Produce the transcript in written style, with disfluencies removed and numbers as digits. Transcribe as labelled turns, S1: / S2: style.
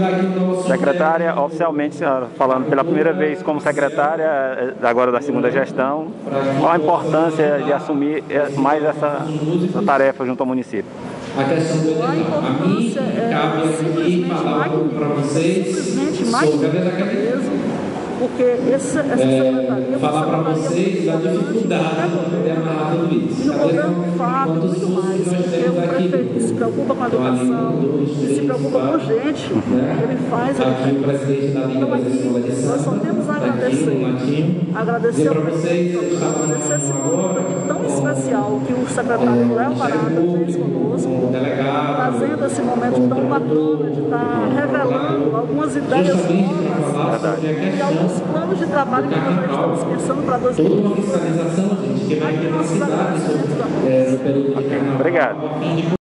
S1: Secretária, oficialmente falando pela primeira vez como secretária, agora da segunda gestão, qual a importância de assumir mais essa tarefa junto ao município?
S2: A importância é simplesmente magnífica mesmo, porque essa secretaria
S3: falar para vocês da dificuldade de poder amarrar tudo isso.
S2: E no governo fato, muito mais, porque o prefeito se preocupa com a educação, se preocupa com gente, ele faz
S3: aqui o presidente da Liga das Escolas de Samba,
S2: nós só temos a agradecer ao prefeito, agradecer esse grupo aqui tão especial que o secretário Léo Parada fez conosco, fazendo esse momento tão bacana de estar revelando algumas ideias novas e alguns planos de trabalho que nós já estamos pensando para 2020.
S3: Toda uma fiscalização, gente, que vai ter uma cidade no período de carnaval.
S1: Obrigado.